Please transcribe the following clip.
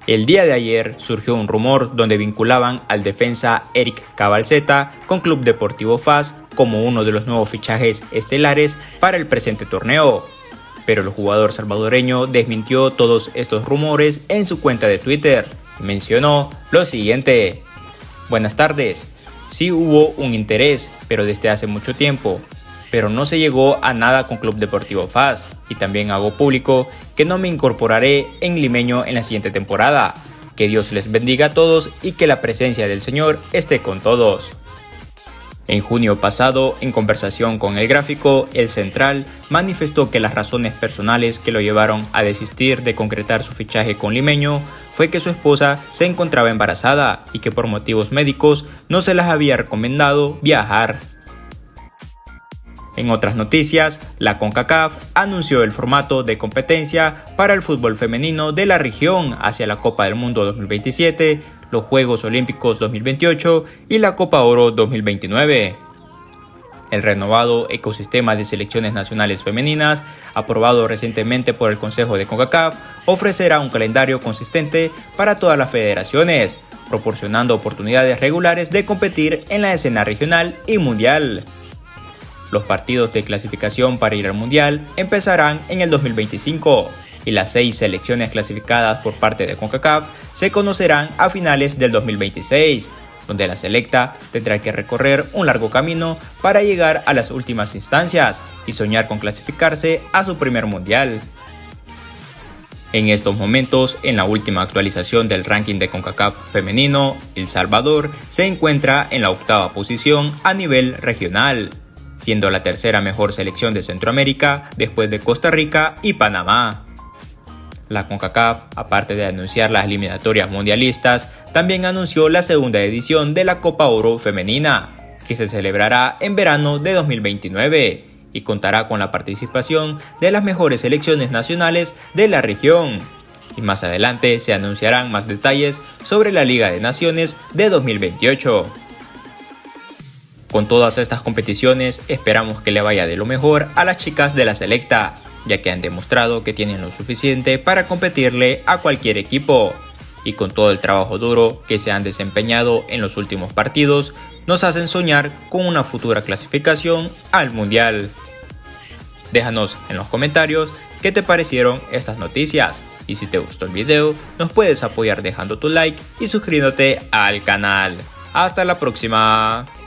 El día de ayer surgió un rumor donde vinculaban al defensa Eric Cabalceta con Club Deportivo FAS como uno de los nuevos fichajes estelares para el presente torneo. Pero el jugador salvadoreño desmintió todos estos rumores en su cuenta de Twitter y mencionó lo siguiente: buenas tardes, sí hubo un interés, pero desde hace mucho tiempo, pero no se llegó a nada con Club Deportivo FAS, y también hago público que no me incorporaré en Limeño en la siguiente temporada. Que Dios les bendiga a todos y que la presencia del Señor esté con todos. En junio pasado, en conversación con El Gráfico, el central manifestó que las razones personales que lo llevaron a desistir de concretar su fichaje con Limeño fue que su esposa se encontraba embarazada y que por motivos médicos no se les había recomendado viajar. En otras noticias, la CONCACAF anunció el formato de competencia para el fútbol femenino de la región hacia la Copa del Mundo 2027, los Juegos Olímpicos 2028 y la Copa Oro 2029. El renovado ecosistema de selecciones nacionales femeninas, aprobado recientemente por el Consejo de CONCACAF, ofrecerá un calendario consistente para todas las federaciones, proporcionando oportunidades regulares de competir en la escena regional y mundial. Los partidos de clasificación para ir al Mundial empezarán en el 2025 y las 6 selecciones clasificadas por parte de CONCACAF se conocerán a finales del 2026, donde la selecta tendrá que recorrer un largo camino para llegar a las últimas instancias y soñar con clasificarse a su primer Mundial. En estos momentos, en la última actualización del ranking de CONCACAF femenino, El Salvador se encuentra en la 8ª posición a nivel regional, siendo la tercera mejor selección de Centroamérica después de Costa Rica y Panamá. La CONCACAF, aparte de anunciar las eliminatorias mundialistas, también anunció la segunda edición de la Copa Oro Femenina, que se celebrará en verano de 2029 y contará con la participación de las mejores selecciones nacionales de la región. Y más adelante se anunciarán más detalles sobre la Liga de Naciones de 2028. Con todas estas competiciones esperamos que le vaya de lo mejor a las chicas de la selecta, ya que han demostrado que tienen lo suficiente para competirle a cualquier equipo. Y con todo el trabajo duro que se han desempeñado en los últimos partidos, nos hacen soñar con una futura clasificación al Mundial. Déjanos en los comentarios qué te parecieron estas noticias. Y si te gustó el video, nos puedes apoyar dejando tu like y suscribiéndote al canal. ¡Hasta la próxima!